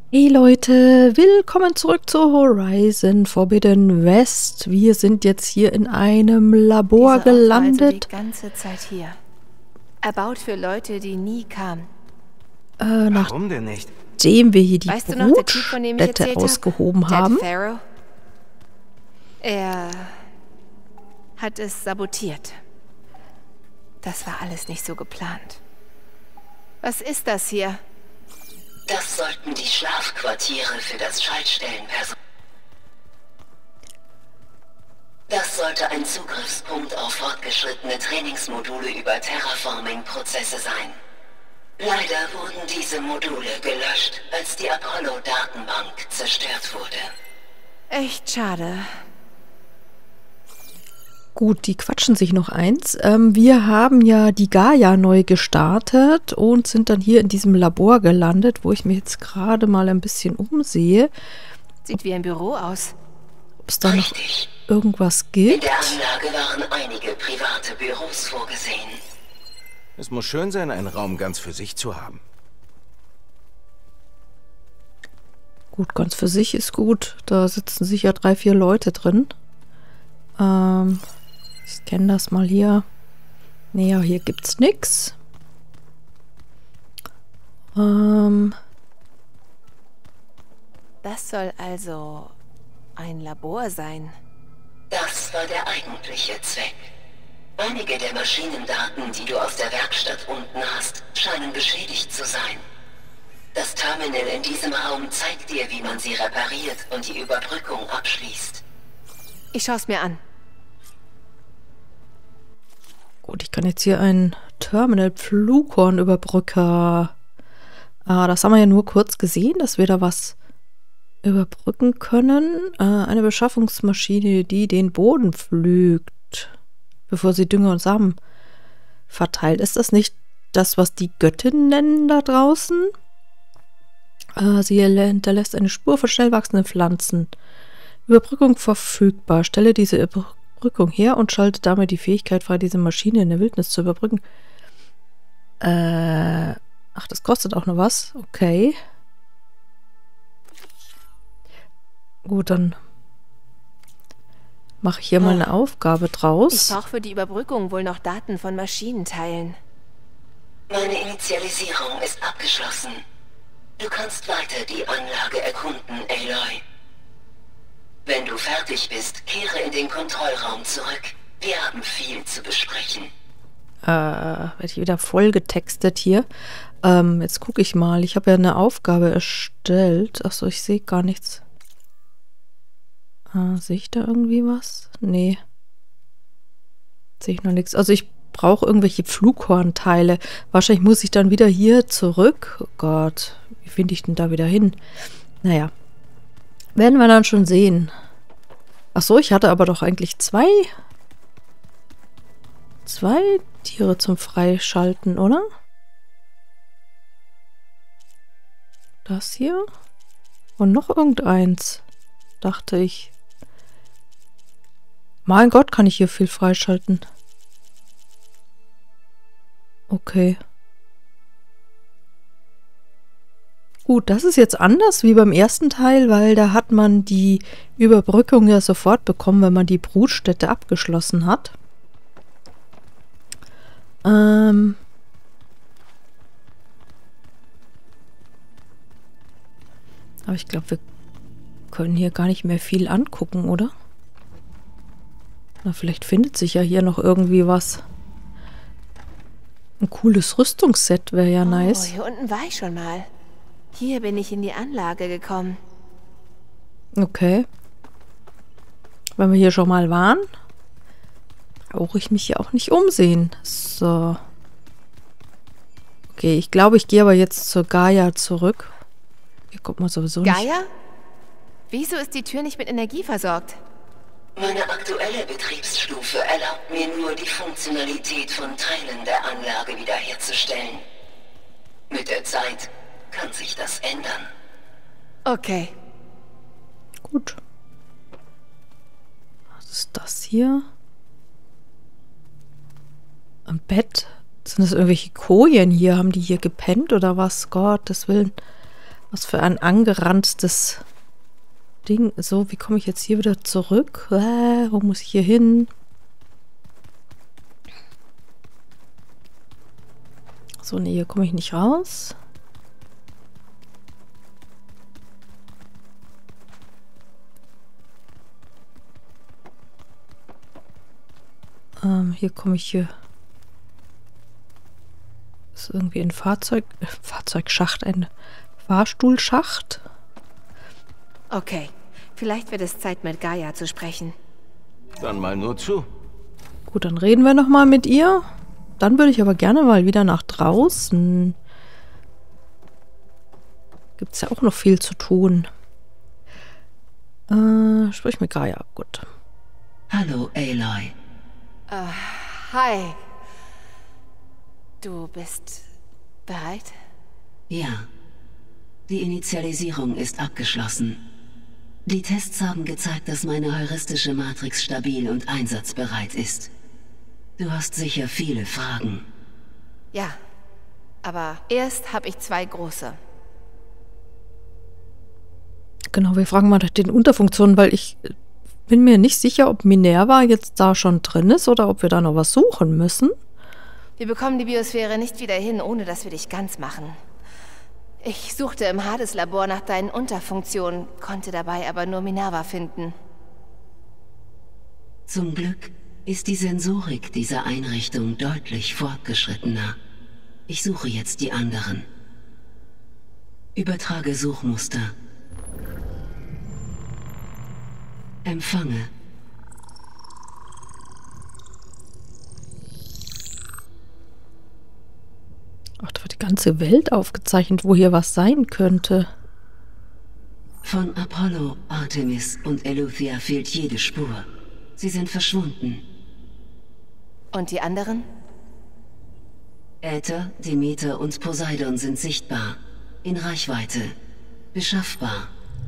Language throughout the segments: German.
Hey Leute, willkommen zurück zu Horizon Forbidden West. Wir sind jetzt hier in einem Labor Dieser Ort war also gelandet. die ganze Zeit hier. Erbaut für Leute, die nie kamen. Warum denn nicht? Nachdem wir hier die Weißt du noch, der Typ, von dem ich Brutstätte erzählt habe? ausgehoben Ted haben. Farrow? Er hat es sabotiert. Das war alles nicht so geplant. Was ist das hier? Das sollten die Schlafquartiere für das Schaltstellenpersonal. Das sollte ein Zugriffspunkt auf fortgeschrittene Trainingsmodule über Terraforming-Prozesse sein. Leider wurden diese Module gelöscht, als die Apollo-Datenbank zerstört wurde. Echt schade. Gut, die quatschen sich noch eins. Wir haben ja die Gaia neu gestartet und sind dann hier in diesem Labor gelandet, wo ich mich jetzt gerade mal ein bisschen umsehe, Sieht wie ein Büro aus. ob es da noch Richtig. irgendwas In gibt. der Anlage waren einige private Büros vorgesehen. Es muss schön sein, einen Raum ganz für sich zu haben. Gut, ganz für sich ist gut. Da sitzen sicher 3, 4 Leute drin. Ich scanne das mal hier. Naja, hier gibt's nix. Das soll also ein Labor sein. Das war der eigentliche Zweck. Einige der Maschinendaten, die du aus der Werkstatt unten hast, scheinen beschädigt zu sein. Das Terminal in diesem Raum zeigt dir, wie man sie repariert und die Überbrückung abschließt. Ich schaue es mir an. Gut, ich kann jetzt hier ein Terminal-Flughorn-Überbrücker. Das haben wir ja nur kurz gesehen, dass wir da was überbrücken können. Eine Beschaffungsmaschine, die den Boden pflügt, bevor sie Dünger und Samen verteilt. Ist das nicht das, was die Göttin nennen da draußen? Sie hinterlässt eine Spur von schnell wachsenden Pflanzen. Überbrückung verfügbar. Stelle diese Überbrückung her und schalte damit die Fähigkeit frei, diese Maschine in der Wildnis zu überbrücken. Ach, das kostet auch noch was. Okay. Gut, dann mache ich hier mal eine Aufgabe Ich draus. brauche für die Überbrückung wohl noch Daten von Maschinenteilen. Meine Initialisierung ist abgeschlossen. Du kannst weiter die Anlage erkunden, Aloy. Wenn du fertig bist, kehre in den Kontrollraum zurück. Wir haben viel zu besprechen. Werde ich wieder voll getextet hier. Jetzt gucke ich mal. Ich habe ja eine Aufgabe erstellt. Achso, ich sehe gar nichts. Sehe ich da irgendwie was? Nee. Sehe ich noch nichts. Also ich brauche irgendwelche Flughornteile. Wahrscheinlich muss ich dann wieder hier zurück. Oh Gott, wie finde ich denn da wieder hin? Naja. Werden wir dann schon sehen. Achso, ich hatte aber doch eigentlich zwei Tiere zum Freischalten, oder? Das hier? Und noch irgendeins, dachte ich. Mein Gott, kann ich hier viel freischalten. Okay. Gut, das ist jetzt anders wie beim ersten Teil, weil da hat man die Überbrückung ja sofort bekommen, wenn man die Brutstätte abgeschlossen hat. Aber ich glaube, wir können hier gar nicht mehr viel angucken, oder? Na, vielleicht findet sich ja hier noch irgendwie was. Ein cooles Rüstungsset wäre ja nice. Oh, hier unten war ich schon mal. Hier bin ich in die Anlage gekommen. Okay. Wenn wir hier schon mal waren, brauche ich mich hier auch nicht umsehen. So. Okay, ich glaube, ich gehe aber jetzt zur Gaia zurück. Hier kommt man sowieso nicht. Gaia? Wieso ist die Tür nicht mit Energie versorgt? Meine aktuelle Betriebsstufe erlaubt mir nur, die Funktionalität von Teilen der Anlage wiederherzustellen. Mit der Zeit kann sich das ändern. Okay. Gut. Was ist das hier? Ein Bett? Sind das irgendwelche Kojen hier? Haben die hier gepennt oder was? Gottes Willen. Was für ein angeranztes Ding. So, wie komme ich jetzt hier wieder zurück? Wo muss ich hier hin? So, nee, hier komme ich nicht raus. Hier komme ich hier. Ist irgendwie ein Fahrzeugschacht, ein Fahrstuhlschacht. Okay, vielleicht wird es Zeit, mit Gaia zu sprechen. Dann mal nur zu. Gut, dann reden wir nochmal mit ihr. Dann würde ich aber gerne mal wieder nach draußen. Gibt es ja auch noch viel zu tun. Sprich mit Gaia, gut. Hallo, Aloy. Hi. Du bist bereit? Ja. Die Initialisierung ist abgeschlossen. Die Tests haben gezeigt, dass meine heuristische Matrix stabil und einsatzbereit ist. Du hast sicher viele Fragen. Ja, aber erst habe ich 2 große. Genau, wir fragen mal nach den Unterfunktionen, weil ich bin mir nicht sicher, ob Minerva jetzt da schon drin ist oder ob wir da noch was suchen müssen. Wir bekommen die Biosphäre nicht wieder hin, ohne dass wir dich ganz machen. Ich suchte im Hades-Labor nach deinen Unterfunktionen, konnte dabei aber nur Minerva finden. Zum Glück ist die Sensorik dieser Einrichtung deutlich fortgeschrittener. Ich suche jetzt die anderen. Übertrage Suchmuster. Empfange. Ach, da wird die ganze Welt aufgezeichnet, wo hier was sein könnte. Von Apollo, Artemis und Eleuthia fehlt jede Spur. Sie sind verschwunden. Und die anderen? Äther, Demeter und Poseidon sind sichtbar. In Reichweite. Beschaffbar.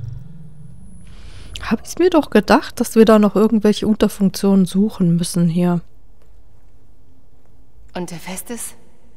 Habe ich mir doch gedacht, dass wir da noch irgendwelche Unterfunktionen suchen müssen hier. Und Hephaestus?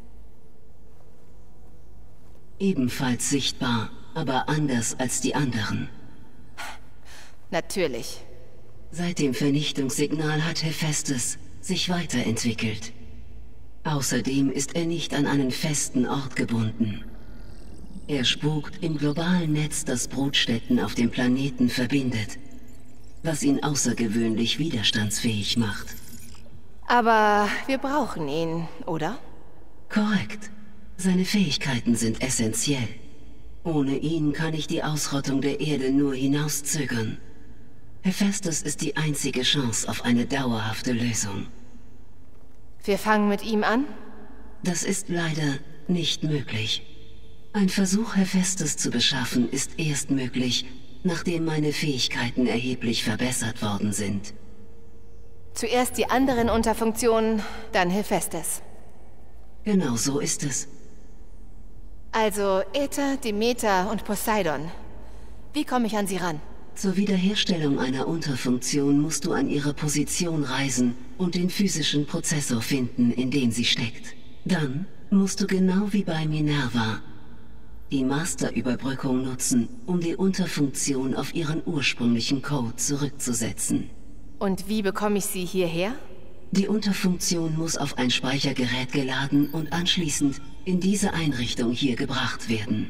Ebenfalls sichtbar, aber anders als die anderen. Natürlich. Seit dem Vernichtungssignal hat Hephaestus sich weiterentwickelt. Außerdem ist er nicht an einen festen Ort gebunden. Er spukt im globalen Netz, das Brutstätten auf dem Planeten verbindet, was ihn außergewöhnlich widerstandsfähig macht. Aber wir brauchen ihn, oder? Korrekt. Seine Fähigkeiten sind essentiell. Ohne ihn kann ich die Ausrottung der Erde nur hinauszögern. Hephaestus ist die einzige Chance auf eine dauerhafte Lösung. Wir fangen mit ihm an? Das ist leider nicht möglich. Ein Versuch, Hephaestus zu beschaffen, ist erst möglich, nachdem meine Fähigkeiten erheblich verbessert worden sind. Zuerst die anderen Unterfunktionen, dann Hephaestus. Genau so ist es. Also Äther, Demeter und Poseidon. Wie komme ich an sie ran? Zur Wiederherstellung einer Unterfunktion musst du an ihre Position reisen und den physischen Prozessor finden, in dem sie steckt. Dann musst du genau wie bei Minerva die Masterüberbrückung nutzen, um die Unterfunktion auf ihren ursprünglichen Code zurückzusetzen. Und wie bekomme ich sie hierher? Die Unterfunktion muss auf ein Speichergerät geladen und anschließend in diese Einrichtung hier gebracht werden.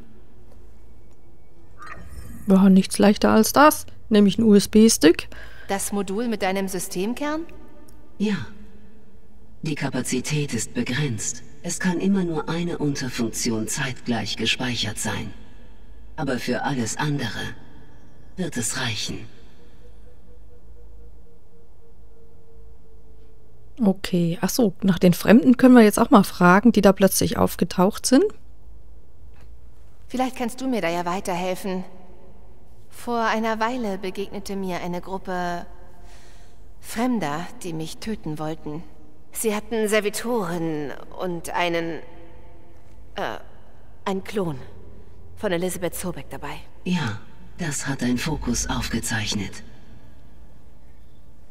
Ja, nichts leichter als das. Nämlich ein USB-Stick. Das Modul mit deinem Systemkern? Ja. Die Kapazität ist begrenzt. Es kann immer nur eine Unterfunktion zeitgleich gespeichert sein. Aber für alles andere wird es reichen. Okay, ach so, nach den Fremden können wir jetzt auch mal fragen, die da plötzlich aufgetaucht sind. Vielleicht kannst du mir da ja weiterhelfen. Vor einer Weile begegnete mir eine Gruppe Fremder, die mich töten wollten. Sie hatten Servitoren und einen Klon von Elisabeth Sobeck dabei. Ja, das hat ein Fokus aufgezeichnet.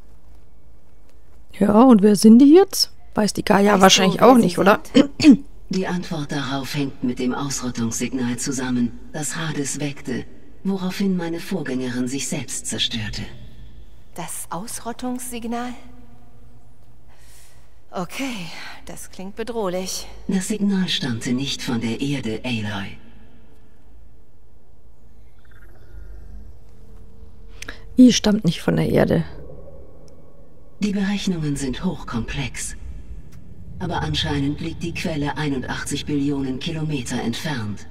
Ja, und wer sind die jetzt? Weiß die Gaia Weißt wahrscheinlich du, wer auch sie nicht, oder? Die Antwort darauf hängt mit dem Ausrottungssignal zusammen, das Hades weckte, woraufhin meine Vorgängerin sich selbst zerstörte. Das Ausrottungssignal? Okay, das klingt bedrohlich. Das Signal stammte nicht von der Erde, Aloy. Die stammt nicht von der Erde. Die Berechnungen sind hochkomplex. Aber anscheinend liegt die Quelle 81 Billionen Kilometer entfernt.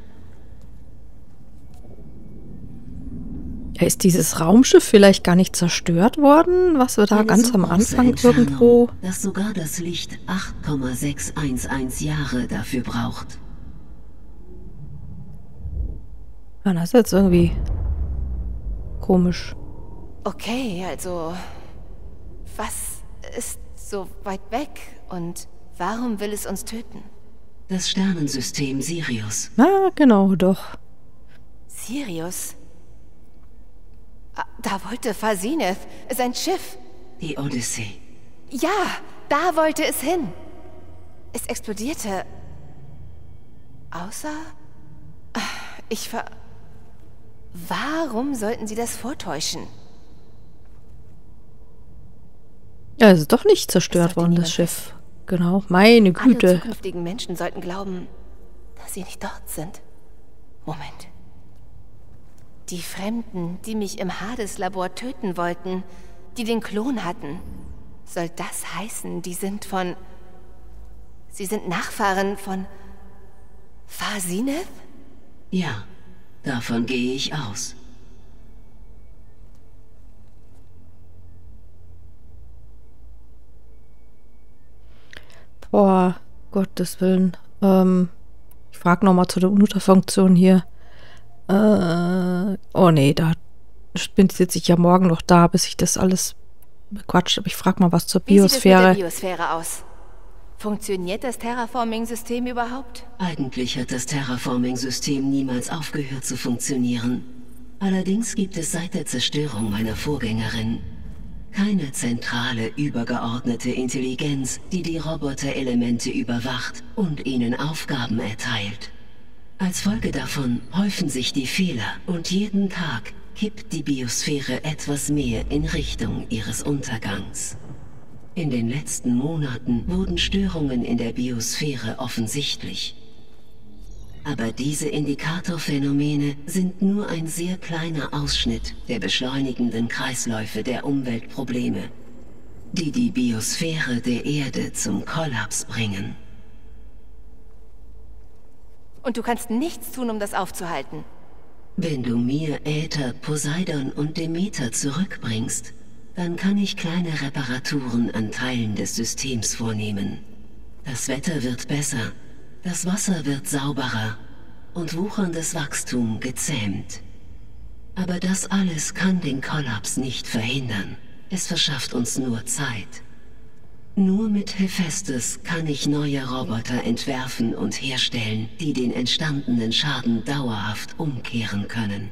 Ist dieses Raumschiff vielleicht gar nicht zerstört worden, was wir da Eine ganz so am große Anfang Entfernung, irgendwo... dass sogar das Licht 8,611 Jahre dafür braucht. Ja, das ist jetzt irgendwie komisch. Okay, also... Was ist so weit weg und warum will es uns töten? Das Sternensystem Sirius. Ah, genau, doch. Sirius? Ah, da wollte Farsineth, sein Schiff. Die Odyssee. Ja, da wollte es hin. Es explodierte. Außer... Warum sollten sie das vortäuschen? Ja, es ist doch nicht zerstört worden, das Schiff. Genau, meine Alle Güte. zukünftigen Menschen sollten glauben, dass sie nicht dort sind. Moment. Die Fremden, die mich im Hades-Labor töten wollten, die den Klon hatten. Soll das heißen, die sind von... Sie sind Nachfahren von... Farsineth? Ja, davon gehe ich aus. Boah, Gottes Willen. Ich frage nochmal zu der Unterfunktion hier. Oh nee, da sitze ich ja morgen noch da, bis ich das alles bequatscht. Aber ich frage mal was zur Biosphäre. Wie sieht es mit der Biosphäre aus? Funktioniert das Terraforming-System überhaupt? Eigentlich hat das Terraforming-System niemals aufgehört zu funktionieren. Allerdings gibt es seit der Zerstörung meiner Vorgängerin keine zentrale, übergeordnete Intelligenz, die die Roboterelemente überwacht und ihnen Aufgaben erteilt. Als Folge davon häufen sich die Fehler und jeden Tag kippt die Biosphäre etwas mehr in Richtung ihres Untergangs. In den letzten Monaten wurden Störungen in der Biosphäre offensichtlich. Aber diese Indikatorphänomene sind nur ein sehr kleiner Ausschnitt der beschleunigenden Kreisläufe der Umweltprobleme, die die Biosphäre der Erde zum Kollaps bringen. Und du kannst nichts tun, um das aufzuhalten. Wenn du mir Äther, Poseidon und Demeter zurückbringst, dann kann ich kleine Reparaturen an Teilen des Systems vornehmen. Das Wetter wird besser, das Wasser wird sauberer und wucherndes Wachstum gezähmt. Aber das alles kann den Kollaps nicht verhindern. Es verschafft uns nur Zeit. Nur mit Hephaestus kann ich neue Roboter entwerfen und herstellen, die den entstandenen Schaden dauerhaft umkehren können.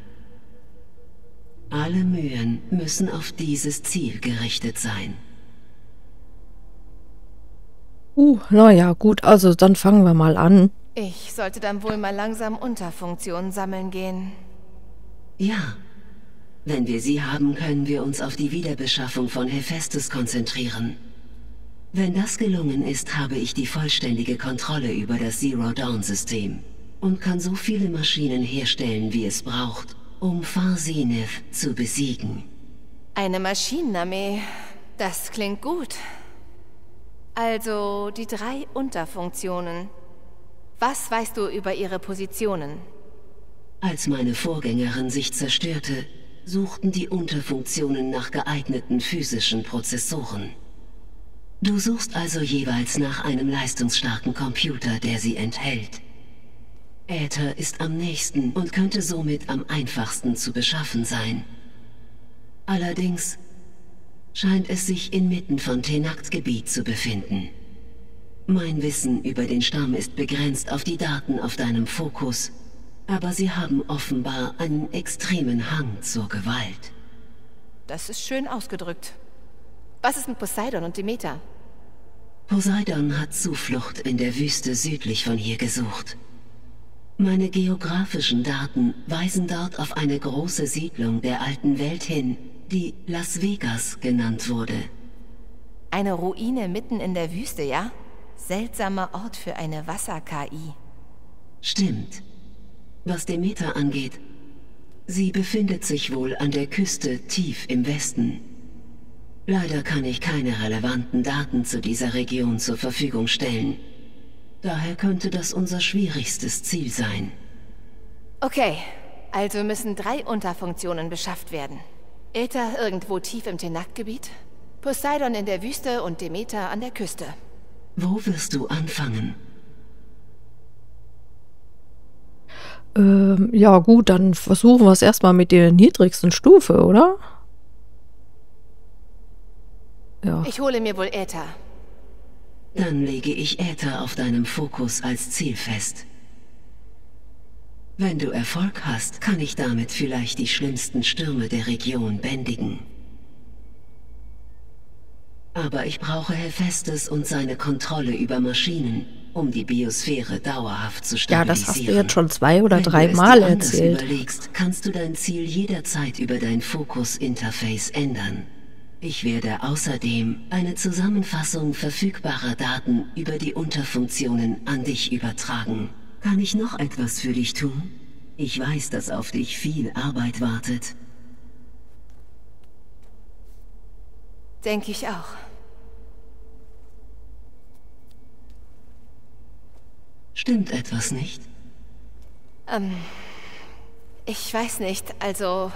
Alle Mühen müssen auf dieses Ziel gerichtet sein. Naja, gut, also dann fangen wir mal an. Ich sollte dann wohl mal langsam Unterfunktionen sammeln gehen. Ja. Wenn wir sie haben, können wir uns auf die Wiederbeschaffung von Hephaestus konzentrieren. Wenn das gelungen ist, habe ich die vollständige Kontrolle über das Zero-Dawn-System und kann so viele Maschinen herstellen, wie es braucht, um Farsineth zu besiegen. Eine Maschinenarmee. Das klingt gut. Also die 3 Unterfunktionen. Was weißt du über ihre Positionen? Als meine Vorgängerin sich zerstörte, suchten die Unterfunktionen nach geeigneten physischen Prozessoren. Du suchst also jeweils nach einem leistungsstarken Computer, der sie enthält. Äther ist am nächsten und könnte somit am einfachsten zu beschaffen sein. Allerdings scheint es sich inmitten von Tenakt-Gebiet zu befinden. Mein Wissen über den Stamm ist begrenzt auf die Daten auf deinem Fokus, aber sie haben offenbar einen extremen Hang zur Gewalt. Das ist schön ausgedrückt. Was ist mit Poseidon und Demeter? Poseidon hat Zuflucht in der Wüste südlich von hier gesucht. Meine geografischen Daten weisen dort auf eine große Siedlung der alten Welt hin, die Las Vegas genannt wurde. Eine Ruine mitten in der Wüste, ja? Seltsamer Ort für eine Wasser-KI. Stimmt. Was Demeter angeht, sie befindet sich wohl an der Küste tief im Westen. Leider kann ich keine relevanten Daten zu dieser Region zur Verfügung stellen. Daher könnte das unser schwierigstes Ziel sein. Okay, also müssen 3 Unterfunktionen beschafft werden. Äther irgendwo tief im Tenakt-Gebiet, Poseidon in der Wüste und Demeter an der Küste. Wo wirst du anfangen? Ja gut, dann versuchen wir es erstmal mit der niedrigsten Stufe, oder? Ja. Ich hole mir wohl Äther. Dann lege ich Äther auf deinem Fokus als Ziel fest. Wenn du Erfolg hast, kann ich damit vielleicht die schlimmsten Stürme der Region bändigen. Aber ich brauche Hephaestus und seine Kontrolle über Maschinen, um die Biosphäre dauerhaft zu Ja, stabilisieren. das hast du jetzt schon 2 oder 3 Wenn Mal du es dir anders erzählt. überlegst, kannst du dein Ziel jederzeit über dein Fokus-Interface ändern. Ich werde außerdem eine Zusammenfassung verfügbarer Daten über die Unterfunktionen an dich übertragen. Kann ich noch etwas für dich tun? Ich weiß, dass auf dich viel Arbeit wartet. Denke ich auch. Stimmt etwas nicht? Ich weiß nicht, also...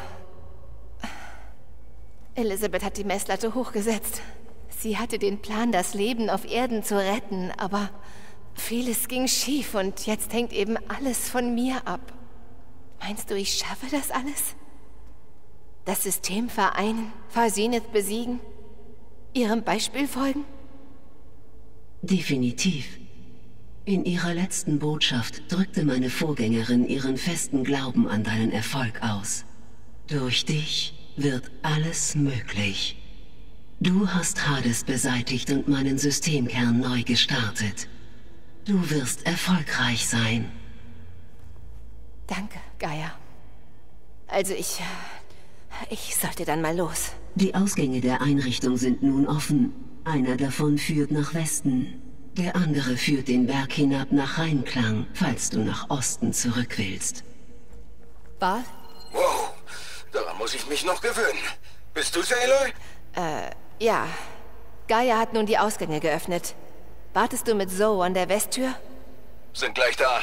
Elisabeth hat die Messlatte hochgesetzt. Sie hatte den Plan, das Leben auf Erden zu retten, aber vieles ging schief und jetzt hängt eben alles von mir ab. Meinst du, ich schaffe das alles? Das System vereinen, Zenith besiegen, ihrem Beispiel folgen? Definitiv. In ihrer letzten Botschaft drückte meine Vorgängerin ihren festen Glauben an deinen Erfolg aus. Durch dich wird alles möglich. Du hast Hades beseitigt und meinen Systemkern neu gestartet. Du wirst erfolgreich sein. Danke, Gaia. Also ich sollte dann mal los. Die Ausgänge der Einrichtung sind nun offen. Einer davon führt nach Westen. Der andere führt den Berg hinab nach Rheinklang, falls du nach Osten zurück willst. Bal? Wow, daran muss ich mich noch gewöhnen. Bist du's, Aloy? Ja. Gaia hat nun die Ausgänge geöffnet. Wartest du mit Zoe an der Westtür? Sind gleich da.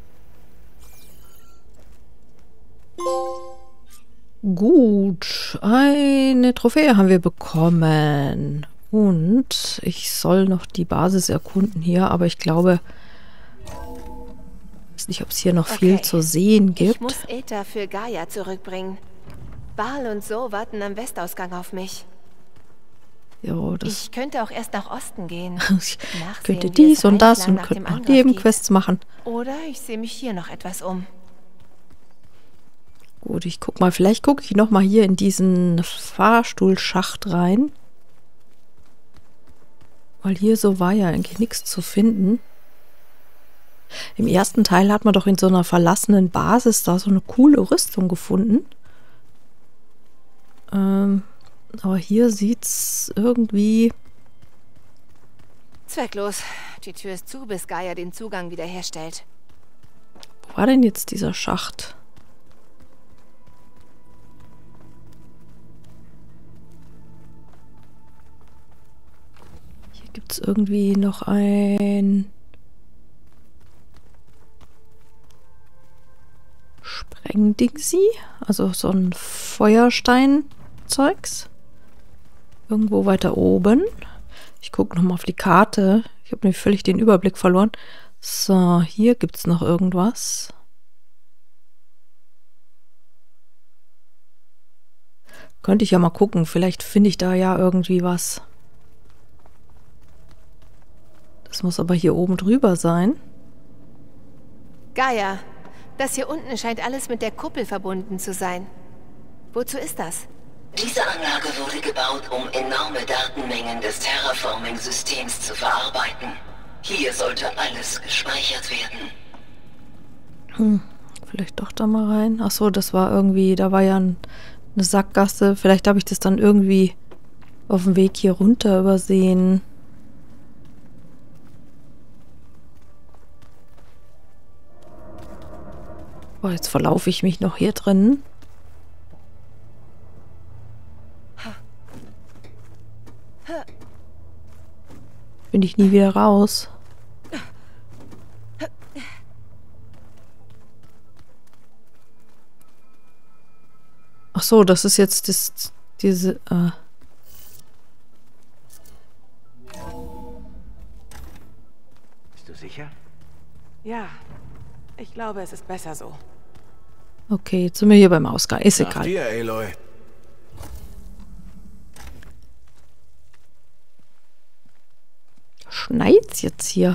Gut, eine Trophäe haben wir bekommen. Und ich soll noch die Basis erkunden hier, aber ich glaube, ich weiß nicht, ob es hier noch viel zu sehen gibt. Ich muss Äther für Gaia zurückbringen. Bal und Zoe warten am Westausgang auf mich. Jo, das Ich könnte auch erst nach Osten gehen. ich Nachsehen, könnte wie dies es und das Rheinklang und nach könnte dem noch Angriff Nebenquests machen. Oder ich sehe mich hier noch etwas um. Gut, ich guck mal, vielleicht gucke ich noch mal hier in diesen Fahrstuhlschacht rein. Weil hier so war ja eigentlich nichts zu finden. Im ersten Teil hat man doch in so einer verlassenen Basis da so eine coole Rüstung gefunden. Aber hier sieht's irgendwie... Zwecklos. Die Tür ist zu, bis Gaia den Zugang wiederherstellt. Wo war denn jetzt dieser Schacht? Hier gibt es irgendwie noch ein Sprengdingsi, also so ein Feuerstein-Zeugs. Irgendwo weiter oben. Ich gucke nochmal auf die Karte. Ich habe nämlich völlig den Überblick verloren. So, hier gibt es noch irgendwas. Könnte ich ja mal gucken. Vielleicht finde ich da ja irgendwie was. Das muss aber hier oben drüber sein. Gaia, das hier unten scheint alles mit der Kuppel verbunden zu sein. Wozu ist das? Diese Anlage wurde gebaut, um enorme Datenmengen des Terraforming-Systems zu verarbeiten. Hier sollte alles gespeichert werden. Vielleicht doch da mal rein. Achso, das war irgendwie, da war ja eine Sackgasse. Vielleicht habe ich das dann irgendwie auf dem Weg hier runter übersehen. Boah, jetzt verlaufe ich mich noch hier drin. Bin ich nie wieder raus. Ach so, das ist jetzt diese. Bist du sicher? Ja, ich glaube, es ist besser so. Okay, jetzt sind wir hier beim Ausgang. Ist Nach egal. dir, Aloy. Schneit's jetzt hier?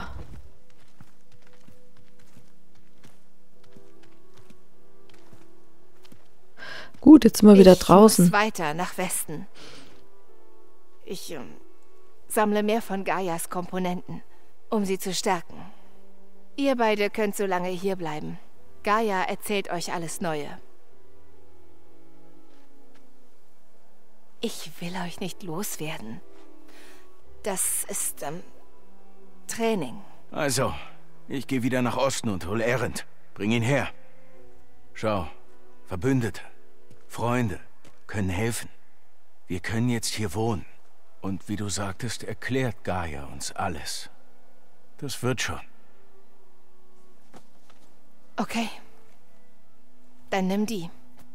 Gut, jetzt sind wir wieder draußen. Ich muss weiter nach Westen. Ich sammle mehr von Gaias Komponenten, um sie zu stärken. Ihr beide könnt so lange hier bleiben. Gaia erzählt euch alles Neue. Ich will euch nicht loswerden. Das ist Training. Also, ich gehe wieder nach Osten und hol Erend. Bring ihn her. Schau, Verbündete, Freunde können helfen. Wir können jetzt hier wohnen. Und wie du sagtest, erklärt Gaia uns alles. Das wird schon. Okay. Dann nimm die.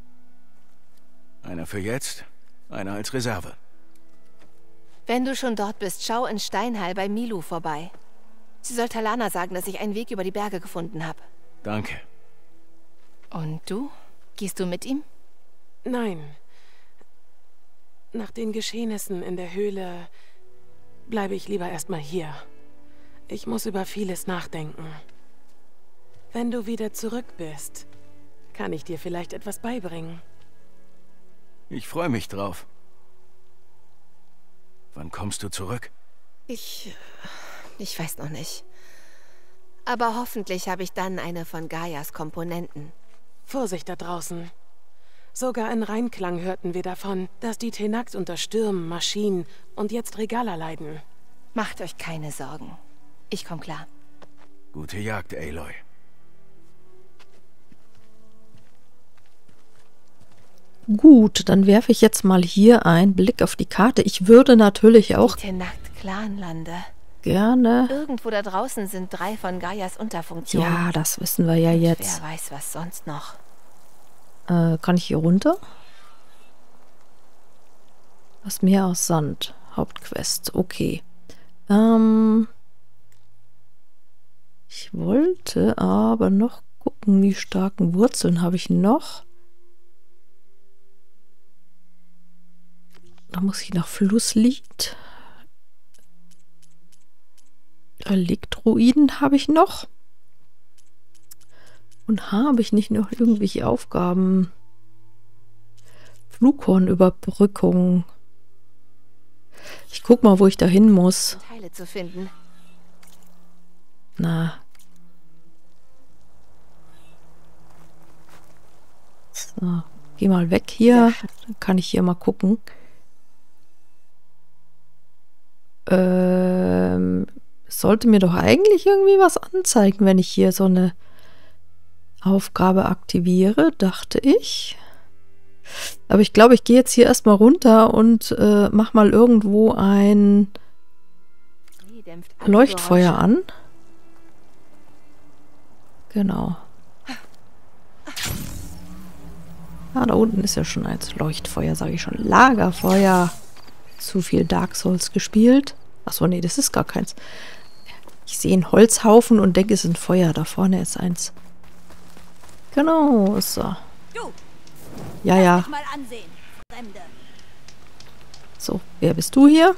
Einer für jetzt, einer als Reserve. Wenn du schon dort bist, schau in Steinhall bei Milu vorbei. Sie soll Talana sagen, dass ich einen Weg über die Berge gefunden habe. Danke. Und du? Gehst du mit ihm? Nein. Nach den Geschehnissen in der Höhle bleibe ich lieber erstmal hier. Ich muss über vieles nachdenken. Wenn du wieder zurück bist, kann ich dir vielleicht etwas beibringen. Ich freue mich drauf. Wann kommst du zurück? Ich weiß noch nicht. Aber hoffentlich habe ich dann eine von Gaias Komponenten. Vorsicht da draußen. Sogar in Reinklang hörten wir davon, dass die Tenakt unter Stürmen, Maschinen und jetzt Regala leiden. Macht euch keine Sorgen. Ich komm klar. Gute Jagd, Aloy. Gut, dann werfe ich jetzt mal hier einen Blick auf die Karte. Ich würde natürlich auch Die Tenakt-Clanlande. gerne... Irgendwo da draußen sind 3 von Gaias Unterfunktionen. Ja, das wissen wir ja jetzt. Wer weiß, was sonst noch. Kann ich hier runter? Das Meer aus Sand. Hauptquest. Okay. Ich wollte aber noch gucken, wie starken Wurzeln habe ich noch. Da muss ich nach Flusslied. Elektroiden habe ich noch. Und habe ich nicht noch irgendwelche Aufgaben? Flughornüberbrückung. Ich guck mal, wo ich da hin muss. Teile zu finden. Na. So, geh mal weg hier. Dann kann ich hier mal gucken. Sollte mir doch eigentlich irgendwie was anzeigen, wenn ich hier so eine Aufgabe aktiviere, dachte ich. Aber ich glaube, ich gehe jetzt hier erstmal runter und mach mal irgendwo ein Leuchtfeuer an. Genau. Ah, da unten ist ja schon eins. Leuchtfeuer, sage ich schon. Lagerfeuer. Zu viel Dark Souls gespielt. Achso, nee, das ist gar keins. Ich sehe einen Holzhaufen und denke, es ist ein Feuer. Da vorne ist eins. Genau, ist so. Ja, ja. So, wer bist du hier?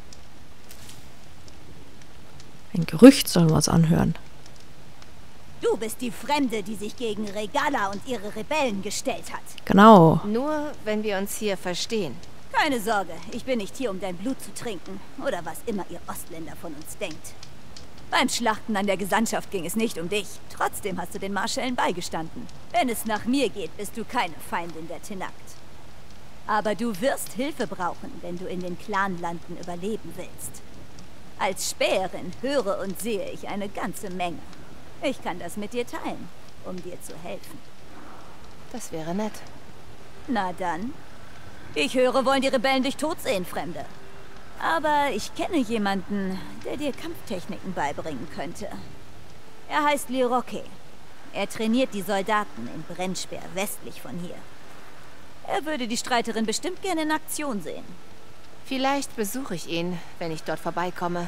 Ein Gerücht sollen wir uns anhören. Du Du bist die Fremde, die sich gegen Regala und ihre Rebellen gestellt hat. Genau. Nur, wenn wir uns hier verstehen. Keine Sorge, ich bin nicht hier, um dein Blut zu trinken. Oder was immer ihr Ostländer von uns denkt. Beim Schlachten an der Gesandtschaft ging es nicht um dich. Trotzdem hast du den Marschällen beigestanden. Wenn es nach mir geht, bist du keine Feindin der Tenakt. Aber du wirst Hilfe brauchen, wenn du in den Clanlanden überleben willst. Als Späherin höre und sehe ich eine ganze Menge. Ich kann das mit dir teilen, um dir zu helfen. Das wäre nett. Na dann. Ich höre, wollen die Rebellen dich tot sehen, Fremde. Aber ich kenne jemanden, der dir Kampftechniken beibringen könnte. Er heißt Liroque. Er trainiert die Soldaten in Brennspeer westlich von hier. Er würde die Streiterin bestimmt gerne in Aktion sehen. Vielleicht besuche ich ihn, wenn ich dort vorbeikomme.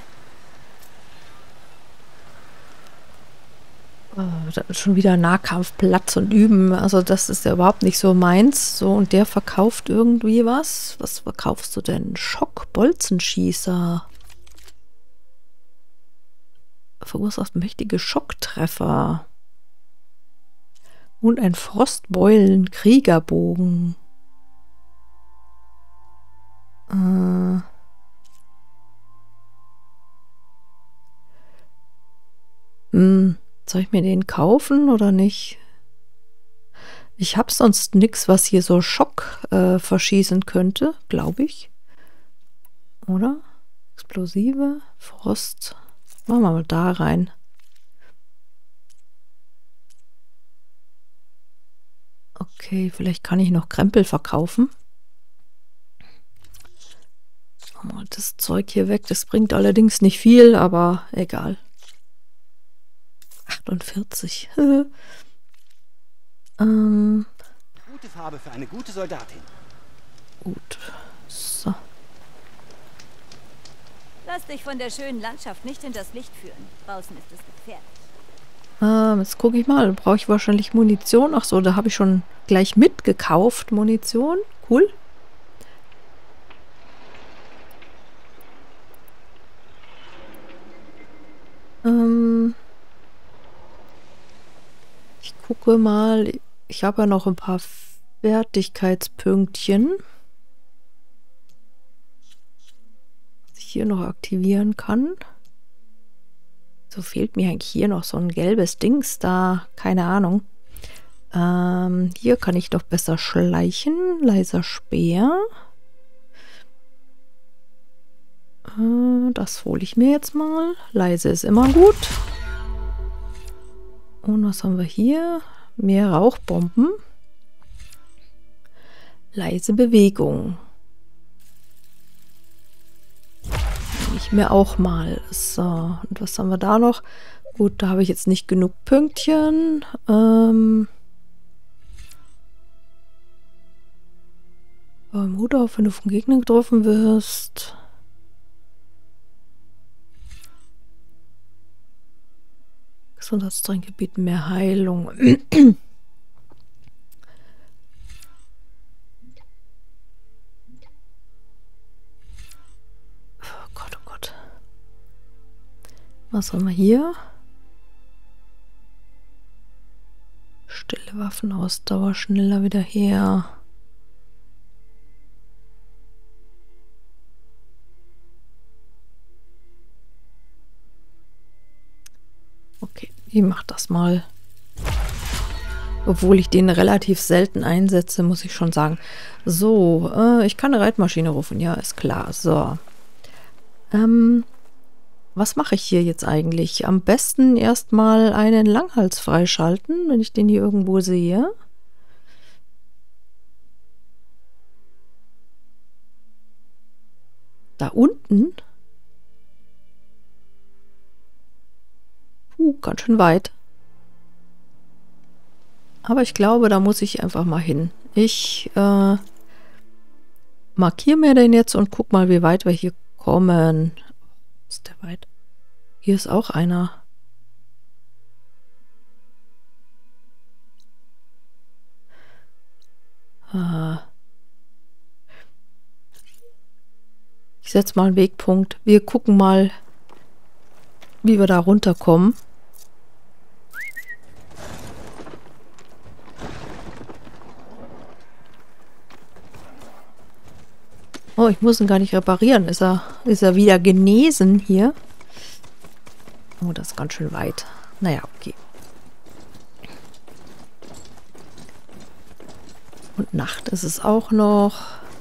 Da ist schon wieder Nahkampfplatz und Üben. Also das ist ja überhaupt nicht so meins. So, und der verkauft irgendwie was. Was verkaufst du denn? Schock-Bolzenschießer. Verursacht mächtige Schocktreffer. Und ein Frostbeulen-Kriegerbogen. Soll ich mir den kaufen oder nicht? Ich habe sonst nichts, was hier so Schock verschießen könnte, glaube ich. Oder? Explosive, Frost. Machen wir mal da rein. Okay, vielleicht kann ich noch Krempel verkaufen. Mal das Zeug hier weg. Das bringt allerdings nicht viel, aber egal. 48. Gute Farbe für eine gute Soldatin. Gut. So. Lass dich von der schönen Landschaft nicht hinters Licht führen. Draußen ist es gefährlich. Jetzt gucke ich mal. Brauche ich wahrscheinlich Munition. Ach so, da habe ich schon gleich mitgekauft. Munition. Cool. Ich gucke mal. Ich habe ja noch ein paar Fertigkeitspünktchen, was ich hier noch aktivieren kann. So fehlt mir eigentlich hier noch so ein gelbes Dings da. Keine Ahnung. Hier kann ich doch besser schleichen. Leiser Speer. Das hole ich mir jetzt mal. Leise ist immer gut. Und was haben wir hier? Mehr Rauchbomben. Leise Bewegung. Nehme ich mir auch mal. So, und was haben wir da noch? Gut, da habe ich jetzt nicht genug Pünktchen. Hut auf, wenn du von Gegnern getroffen wirst. Gesundheitstränke bieten mehr Heilung. Oh Gott, oh Gott. Was haben wir hier? Stille Waffenausdauer, schneller wieder her. Okay, ich mache das mal. Obwohl ich den relativ selten einsetze, muss ich schon sagen. So, ich kann eine Reitmaschine rufen. Ja, ist klar. So. Was mache ich hier jetzt eigentlich? Am besten erstmal einen Langhals freischalten, wenn ich den hier irgendwo sehe. Da unten? Ganz schön weit. Aber ich glaube, da muss ich einfach mal hin. Ich markiere mir den jetzt und guck mal, wie weit wir hier kommen. Ist der weit? Hier ist auch einer. Ich setze mal einen Wegpunkt. Wir gucken mal, wie wir da runterkommen. Oh, ich muss ihn gar nicht reparieren. Ist er wieder genesen hier? Oh, das ist ganz schön weit. Naja, okay. Und Nacht ist es auch noch.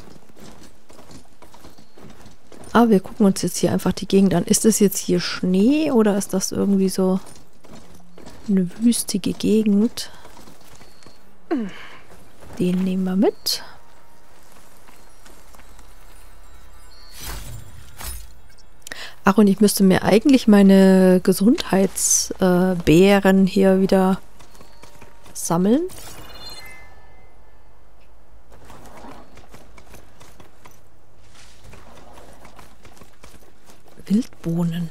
Aber wir gucken uns jetzt hier einfach die Gegend an. Ist das jetzt hier Schnee oder ist das irgendwie so eine wüstige Gegend? Den nehmen wir mit. Ach, und ich müsste mir eigentlich meine Gesundheitsbeeren hier wieder sammeln. Wildbohnen.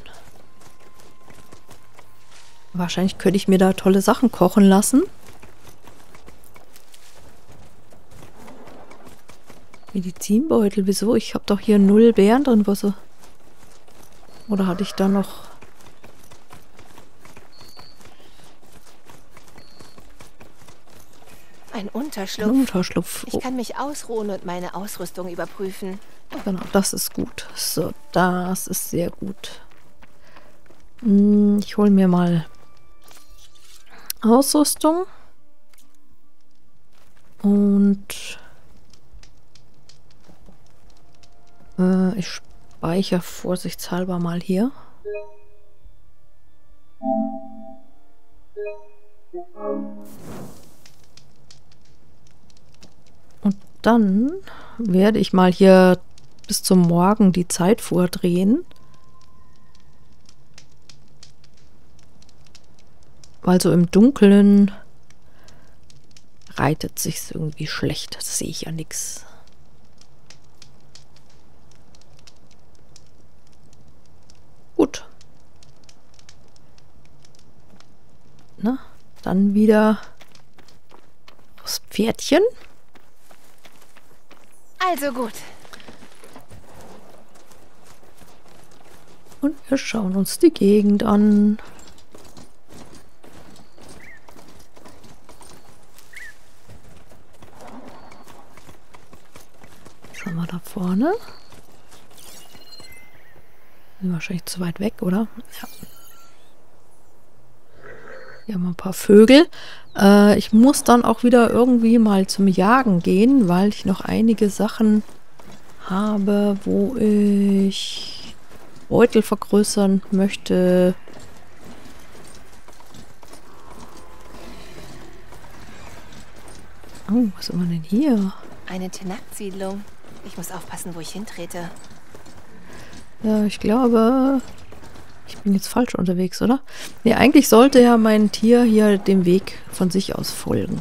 Wahrscheinlich könnte ich mir da tolle Sachen kochen lassen. Medizinbeutel, wieso? Ich habe doch hier 0 Beeren drin, was so. Oder hatte ich da noch... Ein Unterschlupf. Ein Unterschlupf. Ich kann mich ausruhen und meine Ausrüstung überprüfen. Genau, das ist gut. So, das ist sehr gut. Ich hole mir mal Ausrüstung. Und ich speichere vorsichtshalber mal hier. Und dann werde ich mal hier bis zum Morgen die Zeit vordrehen. Weil so im Dunkeln reitet sich's irgendwie schlecht. Das sehe ich ja nichts. Gut. Na, dann wieder das Pferdchen. Also gut. Und wir schauen uns die Gegend an. Was haben wir da vorne? Sind wahrscheinlich zu weit weg, oder? Ja. Hier haben wir ein paar Vögel. Ich muss dann auch wieder irgendwie mal zum Jagen gehen, weil ich noch einige Sachen habe, wo ich Beutel vergrößern möchte. Oh, was haben wir denn hier? Eine Tenakt-Siedlung. Ich muss aufpassen, wo ich hintrete. Ja, ich glaube, ich bin jetzt falsch unterwegs, oder? Nee, eigentlich sollte ja mein Tier hier dem Weg von sich aus folgen.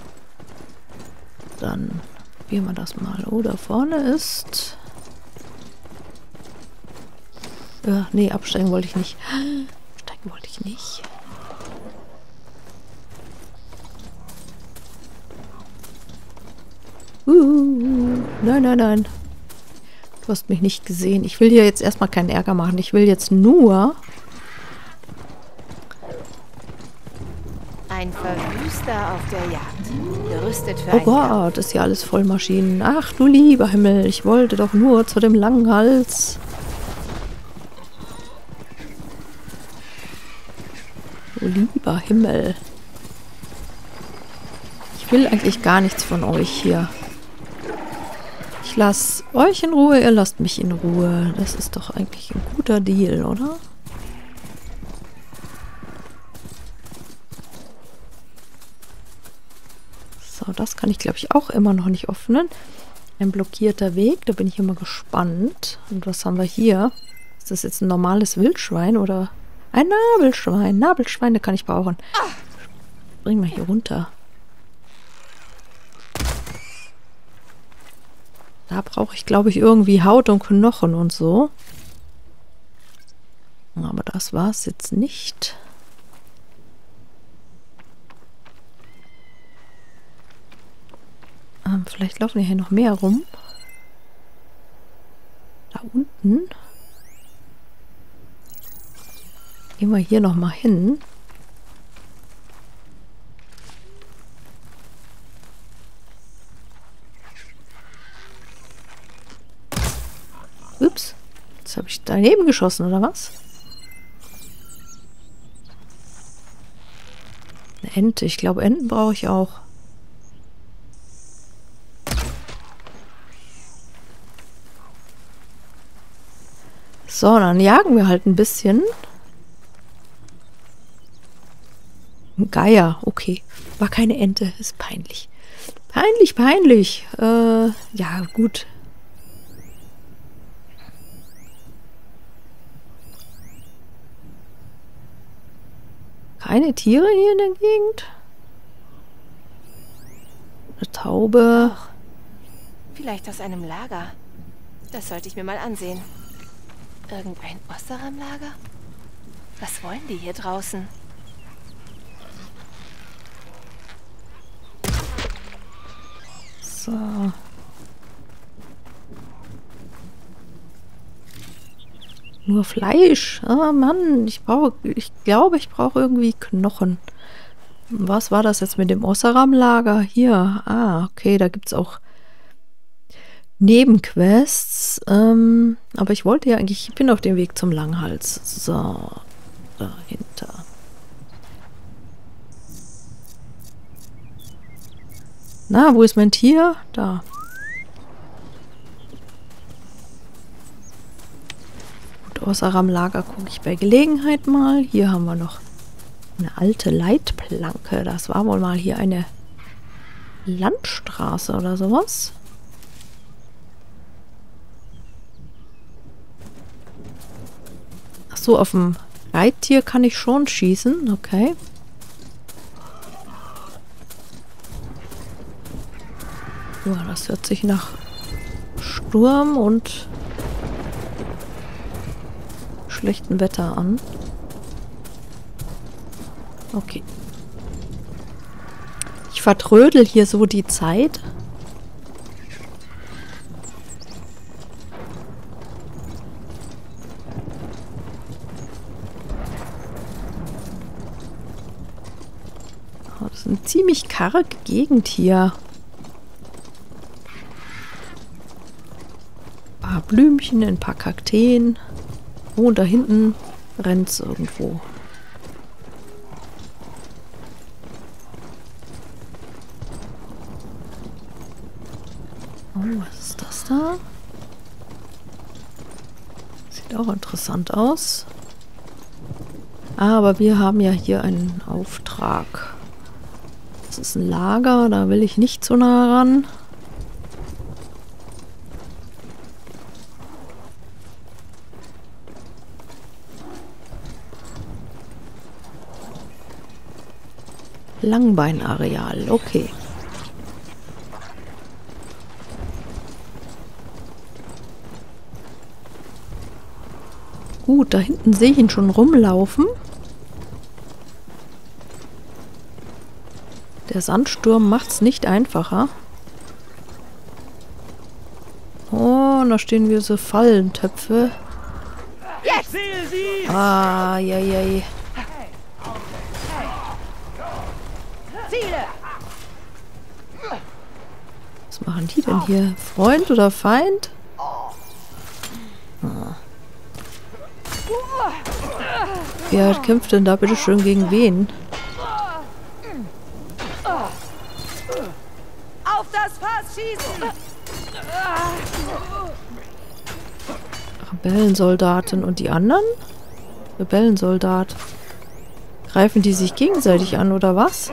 Dann probieren wir das mal. Oh, da vorne ist... Ja, nee, absteigen wollte ich nicht. Absteigen wollte ich nicht. Nein, nein, nein. Du hast mich nicht gesehen. Ich will hier jetzt erstmal keinen Ärger machen. Ich will jetzt nur... Ein Verwüster auf der Jagd. Gerüstet für Oh einen Kampf. Gott, ist ja alles voll Maschinen. Ach du lieber Himmel, ich wollte doch nur zu dem langen Hals. Du lieber Himmel. Ich will eigentlich gar nichts von euch hier. Ich lasse euch in Ruhe, ihr lasst mich in Ruhe. Das ist doch eigentlich ein guter Deal, oder? So, das kann ich, glaube ich, auch immer noch nicht öffnen. Ein blockierter Weg, da bin ich immer gespannt. Und was haben wir hier? Ist das jetzt ein normales Wildschwein oder ein Nabelschwein? Nabelschweine kann ich brauchen. Bring mal hier runter. Da brauche ich, glaube ich, irgendwie Haut und Knochen und so. Aber das war es jetzt nicht. Vielleicht laufen hier noch mehr rum. Da unten. Gehen wir hier nochmal hin. Ups. Jetzt habe ich daneben geschossen, oder was? Eine Ente. Ich glaube, Enten brauche ich auch. So, dann jagen wir halt ein bisschen. Ein Geier, okay. War keine Ente, ist peinlich. Peinlich, peinlich. Ja, gut. Keine Tiere hier in der Gegend? Eine Taube. Ach, vielleicht aus einem Lager. Das sollte ich mir mal ansehen. Irgendein Oseram-Lager? Was wollen die hier draußen? So. Nur Fleisch. Ah, Mann. Ich glaube, ich brauche irgendwie Knochen. Was war das jetzt mit dem Oseram-Lager? Hier. Ah, okay, da gibt es auch Nebenquests. Aber ich wollte ja eigentlich, ich bin auf dem Weg zum Langhals. So. Dahinter. Na, wo ist mein Tier? Da. Gut, Oseram-Lager gucke ich bei Gelegenheit mal. Hier haben wir noch eine alte Leitplanke. Das war wohl mal hier eine Landstraße oder sowas. Ach so, auf dem Reittier kann ich schon schießen. Okay. Ja, das hört sich nach Sturm und schlechtem Wetter an. Okay. Ich vertrödel hier so die Zeit. Oh, das ist eine ziemlich karge Gegend hier. Ein paar Blümchen, ein paar Kakteen. Oh, und da hinten rennt es irgendwo. Oh, was ist das da? Sieht auch interessant aus. Aber wir haben ja hier einen Auftrag. Das ist ein Lager, da will ich nicht so nah ran. Langbeinareal, okay. Gut, da hinten sehe ich ihn schon rumlaufen. Der Sandsturm macht es nicht einfacher. Oh, und da stehen wir so Fallentöpfe. Yes! Ah, jei. Ziele! Was machen die denn hier? Freund oder Feind? Ah. Wer kämpft denn da bitte schön gegen wen? Auf das Fass schießen! Rebellensoldaten und die anderen? Rebellensoldat. Greifen die sich gegenseitig an, oder was?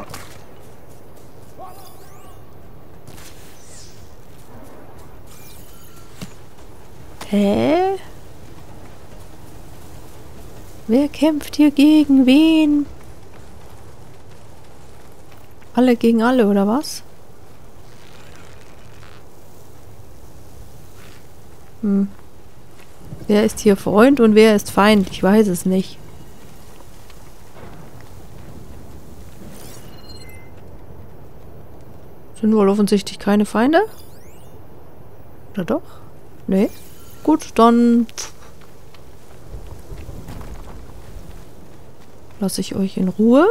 Hä? Wer kämpft hier gegen wen? Alle gegen alle, oder was? Wer ist hier Freund und wer ist Feind? Ich weiß es nicht. Sind wohl offensichtlich keine Feinde? Oder doch? Nee. Gut, dann lasse ich euch in Ruhe.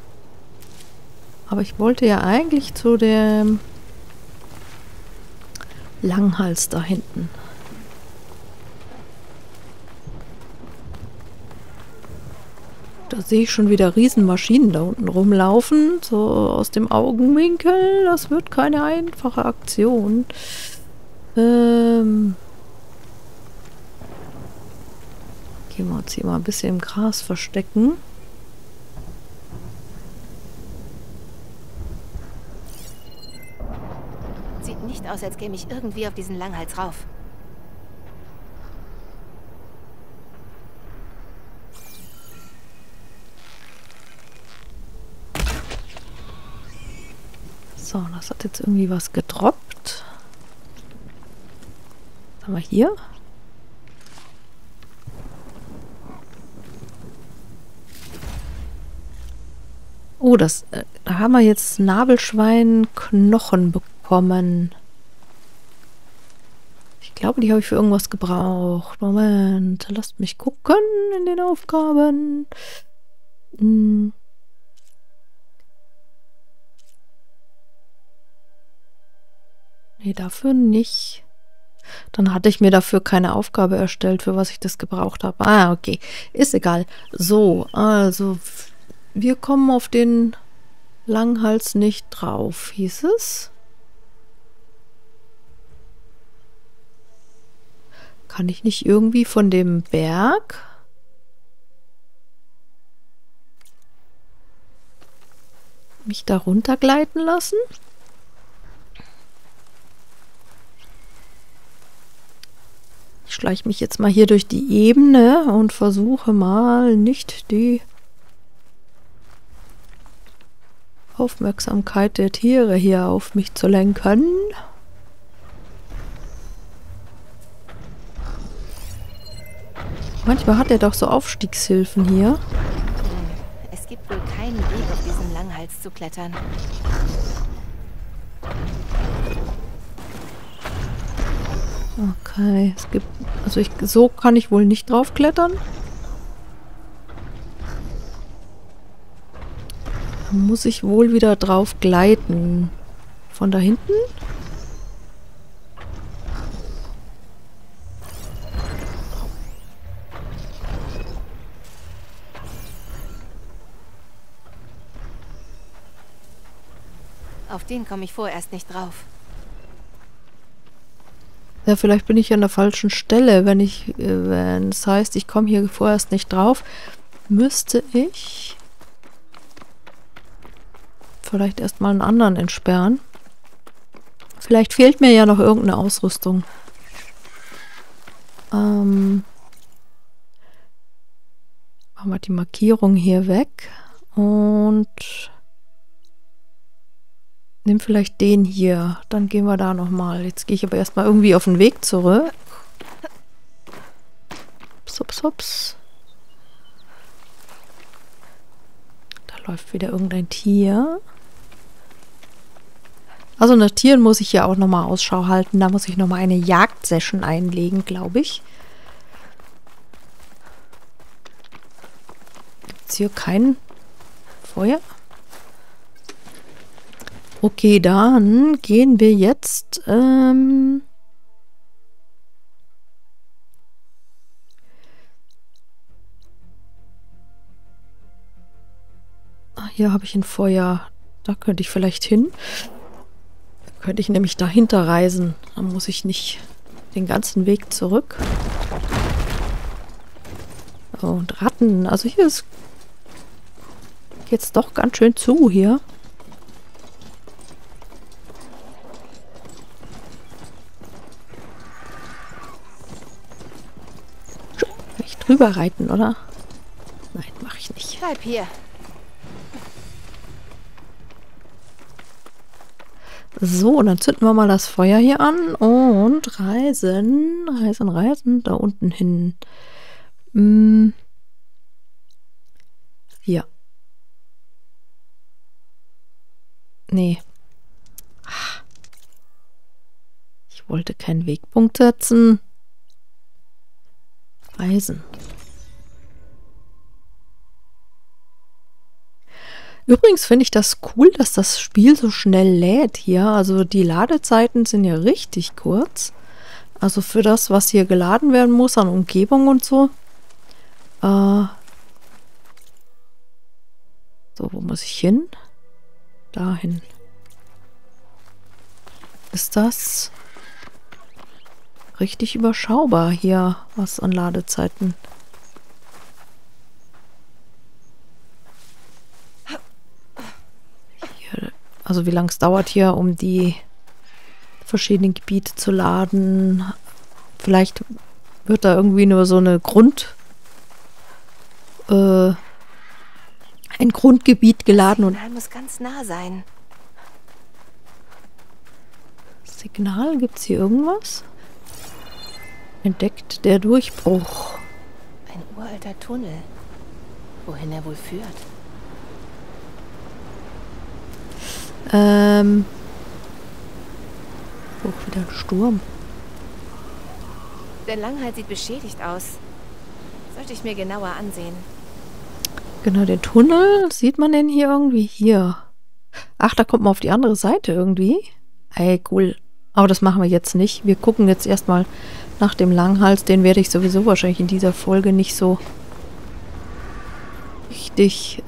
Aber ich wollte ja eigentlich zu dem Langhals da hinten. Da sehe ich schon wieder Riesenmaschinen da unten rumlaufen. So aus dem Augenwinkel. Das wird keine einfache Aktion. Gehen wir uns hier mal ein bisschen im Gras verstecken. Sieht nicht aus, als käme ich irgendwie auf diesen Langhals rauf. So, das hat jetzt irgendwie was gedroppt. Was haben wir hier? Oh, da haben wir jetzt Nabelschweinknochen bekommen. Ich glaube, die habe ich für irgendwas gebraucht. Moment, lasst mich gucken in den Aufgaben. Nee, dafür nicht. Dann hatte ich mir dafür keine Aufgabe erstellt, für was ich das gebraucht habe. Ah, okay. Ist egal. So, also wir kommen auf den Langhals nicht drauf, hieß es. Kann ich nicht irgendwie von dem Berg? Mich da runtergleiten lassen? Ich schleiche mich jetzt mal hier durch die Ebene und versuche mal nicht die Aufmerksamkeit der Tiere hier auf mich zu lenken. Manchmal hat er doch so Aufstiegshilfen hier. Es gibt wohl keinen Weg, auf diesen Langhals zu klettern. Okay, es gibt... Also so kann ich wohl nicht drauf klettern. Da muss ich wohl wieder drauf gleiten. Von da hinten? Auf den komme ich vorerst nicht drauf. Ja, vielleicht bin ich an der falschen Stelle. Wenn es heißt, ich komme hier vorerst nicht drauf, müsste ich vielleicht erstmal einen anderen entsperren. Vielleicht fehlt mir ja noch irgendeine Ausrüstung. Machen wir die Markierung hier weg und nimm vielleicht den hier. Dann gehen wir da nochmal. Jetzt gehe ich aber erstmal irgendwie auf den Weg zurück. Ups, ups, ups. Da läuft wieder irgendein Tier. Also nach Tieren muss ich ja auch nochmal Ausschau halten. Da muss ich nochmal eine Jagdsession einlegen, glaube ich. Gibt es hier kein Feuer? Okay, dann gehen wir jetzt hier habe ich ein Feuer. Da könnte ich vielleicht hin. Da könnte ich nämlich dahinter reisen. Dann muss ich nicht den ganzen Weg zurück. Und Ratten. Also hier ist jetzt doch ganz schön zu hier. Drüber reiten, oder? Nein, mache ich nicht. Bleib hier. So, dann zünden wir mal das Feuer hier an und reisen da unten hin. Hier. Nee. Ich wollte keinen Wegpunkt setzen. Reisen. Übrigens finde ich das cool, dass das Spiel so schnell lädt hier. Also die Ladezeiten sind ja richtig kurz. Also für das, was hier geladen werden muss an Umgebung und so. So, wo muss ich hin? Dahin. Ist das richtig überschaubar hier, was an Ladezeiten. Hier, also wie lange es dauert hier, um die verschiedenen Gebiete zu laden. Vielleicht wird da irgendwie nur so eine ein Grundgebiet geladen und Das Signal muss ganz nah sein. Signal, gibt es hier irgendwas? Entdeckt der Durchbruch. Ein uralter Tunnel. Wohin er wohl führt? Auch wieder ein Sturm. Der Langhals sieht beschädigt aus. Sollte ich mir genauer ansehen. Genau, den Tunnel, sieht man den hier irgendwie? Hier. Ach, da kommt man auf die andere Seite irgendwie. Ey, cool. Aber das machen wir jetzt nicht. Wir gucken jetzt erstmal nach dem Langhals. Den werde ich sowieso wahrscheinlich in dieser Folge nicht so richtig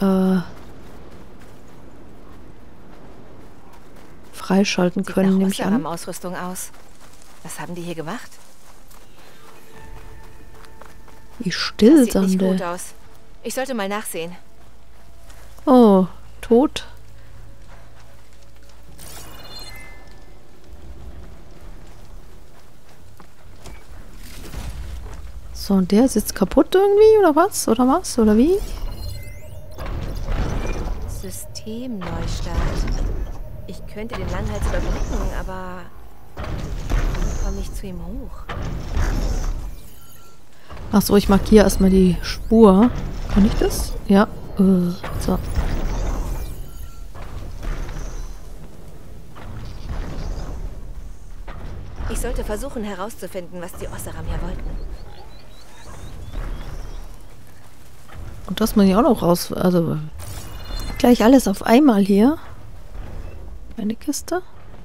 freischalten können, nehme ich an. Ausrüstung aus. Was haben die hier gemacht? Wie Das still, sieht nicht gut Sande. aus. Ich sollte mal nachsehen. Oh, tot. So, und der ist jetzt kaputt irgendwie, oder was? Oder was? Oder wie? Systemneustart. Ich könnte den Langhals überbrücken, aber ich komme nicht zu ihm hoch. Achso, ich markiere erstmal die Spur. Kann ich das? Ja. So. Ich sollte versuchen herauszufinden, was die Osseram hier wollten. Und das muss ich auch noch raus. Also gleich alles auf einmal hier. Eine Kiste.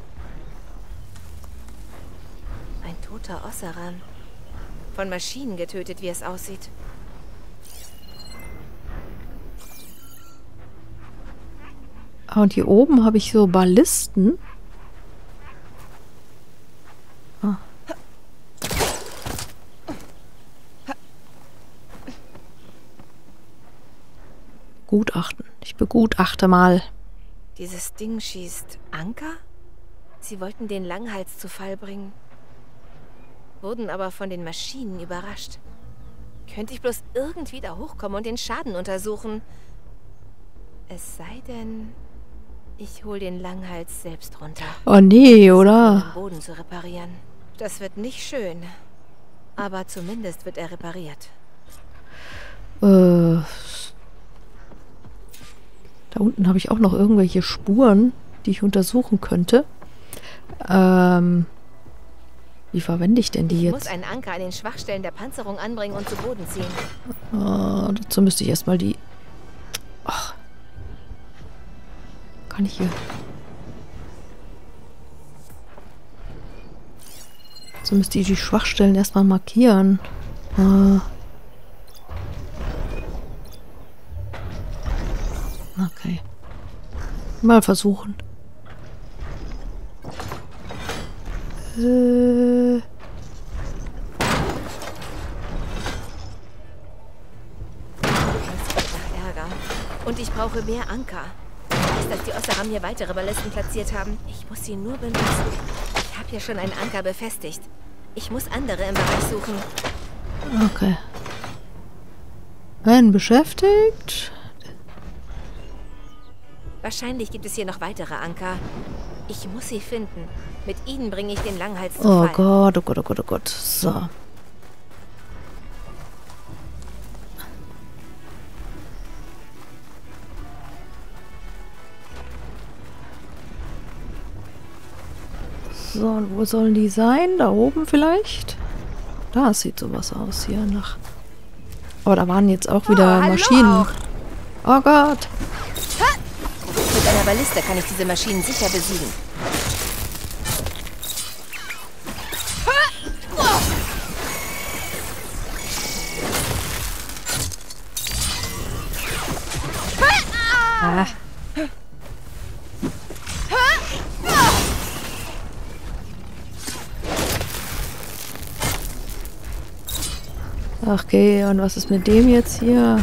Ein toter Osseram. Von Maschinen getötet, wie es aussieht. Ah, und hier oben habe ich so Ballisten. Ah. Gutachten. Ich begutachte mal. Dieses Ding schießt Anker? Sie wollten den Langhals zu Fall bringen. Wurden aber von den Maschinen überrascht. Könnte ich bloß irgendwie da hochkommen und den Schaden untersuchen? Es sei denn, ich hole den Langhals selbst runter. Oh nee, Um oder? den Boden zu reparieren. Das wird nicht schön. Aber zumindest wird er repariert. Da unten habe ich auch noch irgendwelche Spuren, die ich untersuchen könnte. Wie verwende ich denn die Ich jetzt? muss einen Anker an den Schwachstellen der Panzerung anbringen und zu Boden ziehen. Dazu müsste ich erstmal die... Ach. Kann ich hier... So müsste ich die Schwachstellen erstmal markieren. Okay. Mal versuchen. Das gibt nach Ärger. Und ich brauche mehr Anker. Ich weiß, dass die Osseram hier weitere Ballisten platziert haben. Ich muss sie nur benutzen. Ich habe hier schon einen Anker befestigt. Ich muss andere im Bereich suchen. Okay. Einen beschäftigt. Wahrscheinlich gibt es hier noch weitere Anker. Ich muss sie finden. Mit ihnen bringe ich den Langhals zu Oh Fall. Gott, oh Gott, oh Gott, oh Gott. So. So, und wo sollen die sein? Da oben vielleicht? Da sieht sowas aus hier nach. Aber da waren jetzt auch wieder hallo Maschinen. auch. Oh Gott. Balliste kann ich diese Maschinen sicher besiegen. Ah. Ach, okay, und was ist mit dem jetzt hier?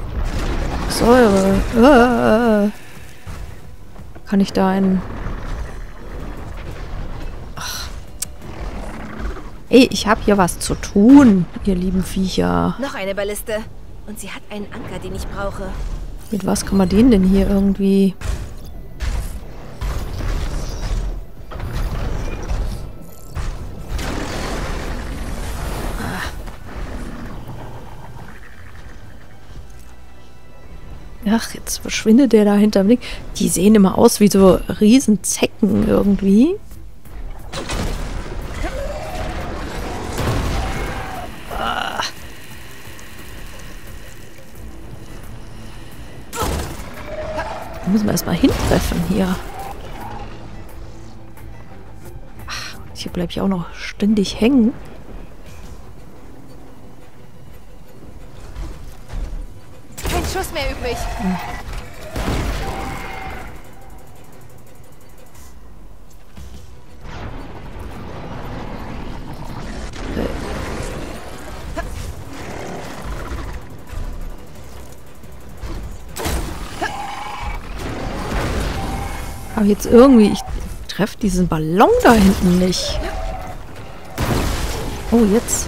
Säure. Kann ich da einen... Ach. Ey, ich habe hier was zu tun, ihr lieben Viecher. Noch eine Balliste. Und sie hat einen Anker, den ich brauche. Mit was kann man den denn hier irgendwie... Ach, jetzt verschwindet der da hinterm Ding. Die sehen immer aus wie so Riesenzecken irgendwie. Ah. Da müssen wir erstmal hintreffen hier. Ach, hier bleibe ich auch noch ständig hängen. Schuss mehr übrig. Aber jetzt irgendwie, ich treffe diesen Ballon da hinten nicht. Oh, jetzt.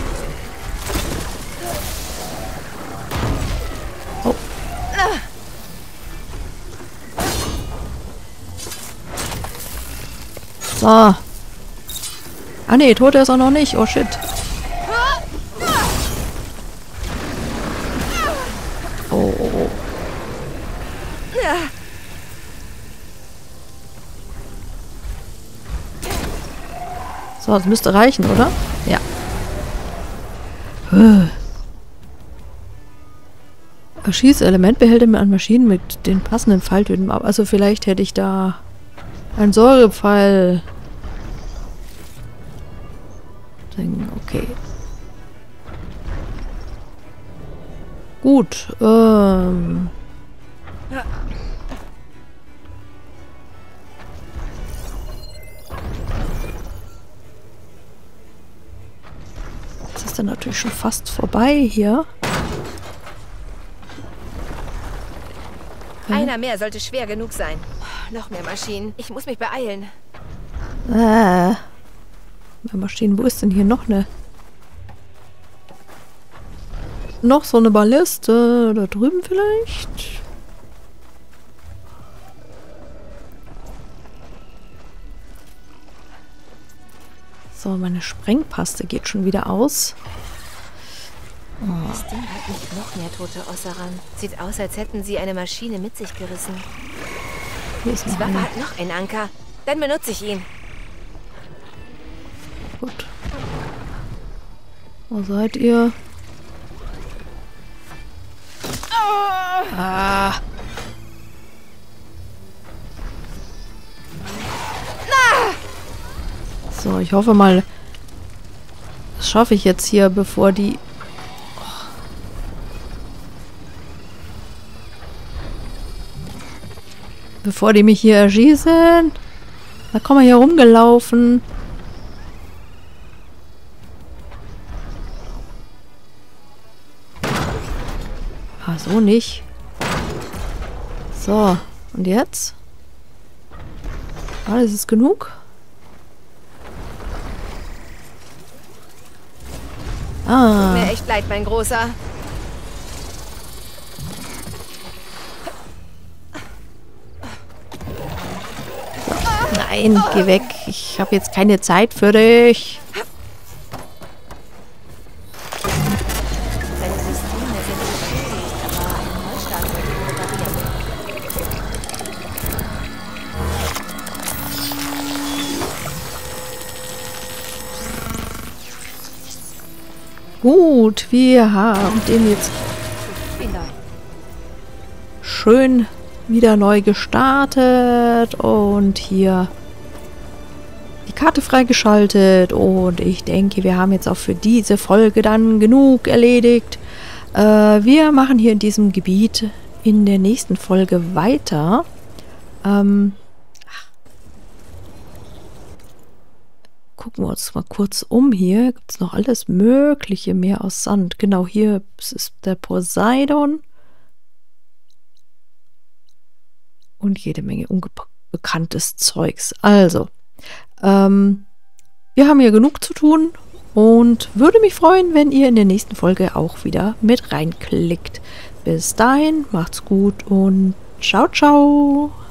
So. Ah ne, tot ist er noch nicht. Oh shit. Oh, oh, oh. So, das müsste reichen, oder? Ja. Schießelement behält er an Maschinen mit den passenden Falltöten ab. Also vielleicht hätte ich da ein Säurepfeil. Okay. Gut. Jetzt ist dann natürlich schon fast vorbei hier. Einer mehr sollte schwer genug sein. Noch mehr Maschinen. Ich muss mich beeilen. Mehr Maschinen. Wo ist denn hier noch eine? Noch so eine Balliste. Da drüben vielleicht? So, meine Sprengpaste geht schon wieder aus. Das Ding hat nicht noch mehr tote Osseran. Sieht aus, als hätten sie eine Maschine mit sich gerissen. Hier ist Die noch Waffe eine. hat noch einen Anker. Dann benutze ich ihn. Gut. Wo seid ihr? Ah. So, ich hoffe mal, das schaffe ich jetzt hier, bevor die... Bevor die mich hier erschießen. Da kommen wir hier rumgelaufen. Ah, so nicht. So, und jetzt? Alles ist genug? Ah. Mir echt leid, mein Großer. Nein, geh weg. Ich habe jetzt keine Zeit für dich. Deine Systeme sind beschädigt, aber ein Neustart wird ihn reparieren. Gut, wir haben den jetzt schön wieder neu gestartet und hier die Karte freigeschaltet. Und ich denke, wir haben jetzt auch für diese Folge dann genug erledigt. Wir machen hier in diesem Gebiet in der nächsten Folge weiter. Gucken wir uns mal kurz um hier. Gibt es noch alles Mögliche mehr aus Sand. Genau, hier ist der Poseidon. Und jede Menge unbekanntes Zeugs. Also, wir haben hier genug zu tun. Und würde mich freuen, wenn ihr in der nächsten Folge auch wieder mit reinklickt. Bis dahin, macht's gut und ciao, ciao.